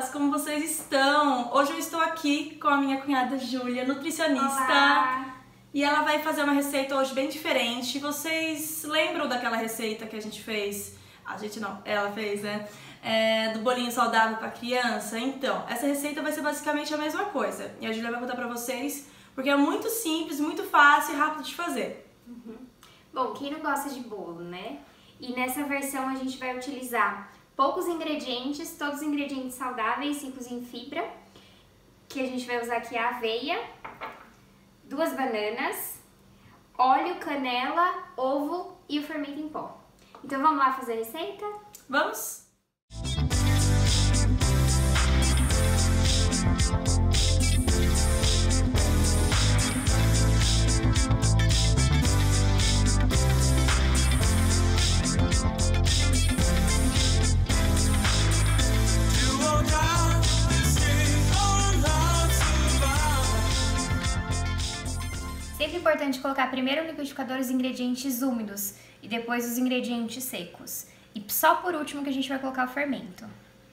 como vocês estão? Hoje eu estou aqui com a minha cunhada Júlia, nutricionista. Olá. E ela vai fazer uma receita hoje bem diferente. Vocês lembram daquela receita que a gente fez? A gente não, ela fez, né? Do bolinho saudável para criança. Então, essa receita vai ser basicamente a mesma coisa. E a Júlia vai contar pra vocês, porque é muito simples, muito fácil e rápido de fazer. Bom, quem não gosta de bolo, né? E nessa versão a gente vai utilizar poucos ingredientes, todos ingredientes saudáveis, ricos em fibra. Que a gente vai usar aqui a aveia, 2 bananas, óleo, canela, ovo e o fermento em pó. Então vamos lá fazer a receita? Vamos? Sempre importante colocar primeiro no liquidificador os ingredientes úmidos e depois os ingredientes secos. E só por último que a gente vai colocar o fermento.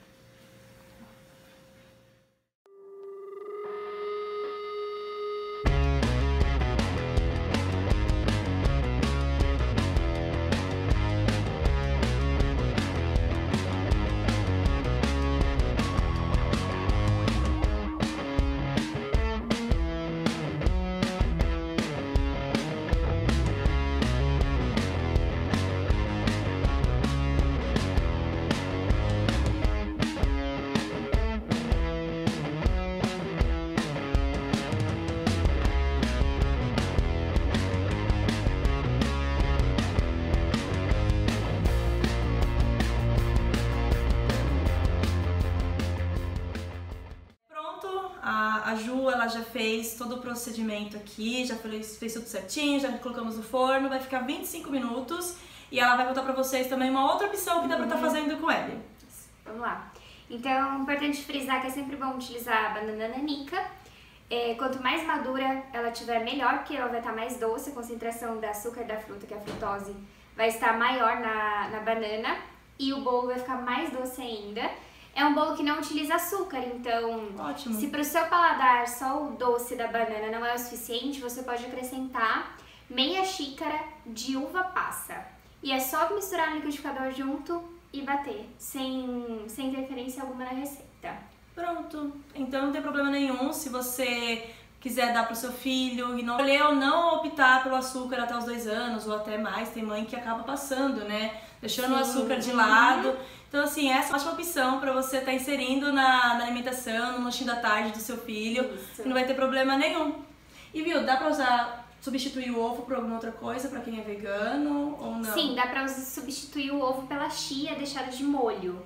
A Ju, ela já fez todo o procedimento aqui, já fez tudo certinho, já colocamos no forno, vai ficar 25 minutos e ela vai contar pra vocês também uma outra opção que dá pra estar fazendo com ele. Vamos lá. Então, é importante frisar que é sempre bom utilizar a banana nanica. Quanto mais madura ela tiver, melhor, porque ela vai estar mais doce, a concentração da açúcar da fruta, que é a frutose, vai estar maior na banana e o bolo vai ficar mais doce ainda. É um bolo que não utiliza açúcar, então Ótimo. Se para o seu paladar só o doce da banana não é o suficiente, você pode acrescentar meia xícara de uva passa. E é só misturar no liquidificador junto e bater, sem interferência alguma na receita. Pronto, então não tem problema nenhum se você quiser dar pro seu filho e não escolher ou não optar pelo açúcar até os 2 anos ou até mais. Tem mãe que acaba passando, né? Deixando o açúcar de lado. Então, assim, essa é uma ótima opção para você estar inserindo na alimentação, no lanchinho da tarde do seu filho. Isso. E não vai ter problema nenhum. E viu, dá pra usar, substituir o ovo por alguma outra coisa para quem é vegano ou não? Sim, dá pra substituir o ovo pela chia deixada de molho.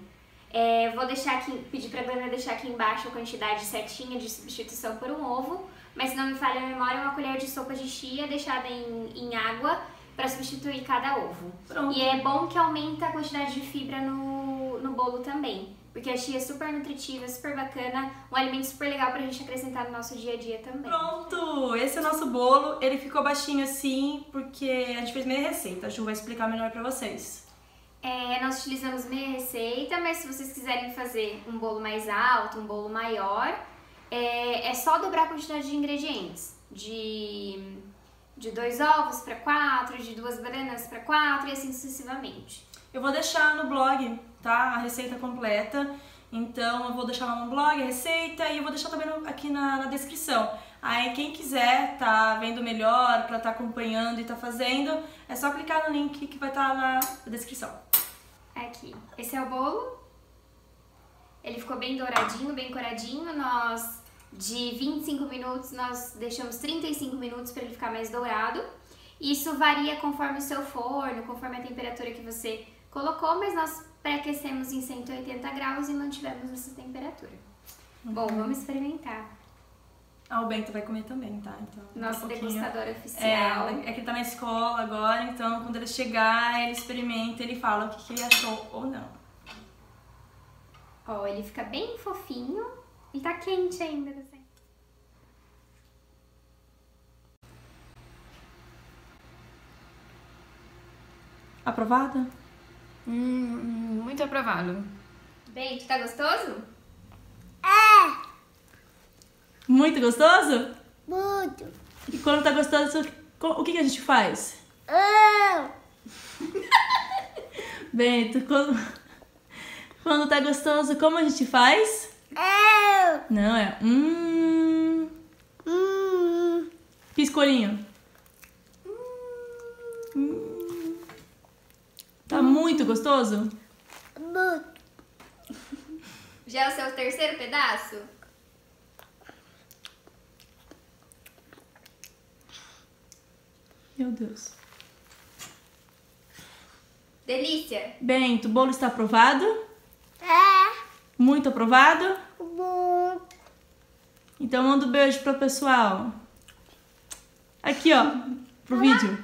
Vou deixar aqui, pedir pra Bruna deixar aqui embaixo a quantidade certinha de substituição por um ovo, mas se não me falha a memória, uma colher de sopa de chia deixada em água para substituir cada ovo. Pronto. E é bom que aumenta a quantidade de fibra no bolo também, porque a chia é super nutritiva, super bacana, um alimento super legal pra gente acrescentar no nosso dia a dia também. Pronto! Esse é o nosso bolo. Ele ficou baixinho assim porque a gente fez meia receita. A Ju vai explicar melhor pra vocês. Nós utilizamos meia receita, mas se vocês quiserem fazer um bolo mais alto, um bolo maior, é só dobrar a quantidade de ingredientes. De 2 ovos para 4, de 2 bananas para 4 e assim sucessivamente. Eu vou deixar no blog, tá? A receita completa. Então eu vou deixar lá no blog a receita e eu vou deixar também aqui na descrição. Aí quem quiser tá vendo melhor, pra tá acompanhando e tá fazendo, é só clicar no link que vai estar na descrição. Aqui, esse é o bolo. Ele ficou bem douradinho, bem coradinho. De 25 minutos, nós deixamos 35 minutos para ele ficar mais dourado. Isso varia conforme o seu forno, conforme a temperatura que você colocou, mas nós pré-aquecemos em 180 graus e mantivemos essa temperatura. Bom, vamos experimentar. O Bento vai comer também, tá? Então, Nosso degustador oficial. É que ele tá na escola agora, então quando ele chegar, ele experimenta, ele fala o que ele achou ou não. Ó, ele fica bem fofinho e tá quente ainda. Aprovada? Muito aprovado. Bento, tá gostoso? Muito gostoso? Muito. E quando tá gostoso, o que a gente faz? Bento, quando tá gostoso, como a gente faz? Não, é piscolinho. Tá muito gostoso? Muito. Já é o seu terceiro pedaço? Meu Deus. Delícia! Bento, o bolo está aprovado? Muito aprovado? Muito. Então manda um beijo pro pessoal. Aqui, ó, pro vídeo.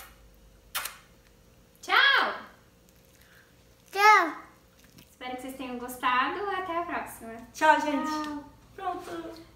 Tchau! Tchau. Espero que vocês tenham gostado. Até a próxima. Tchau, gente. Pronto.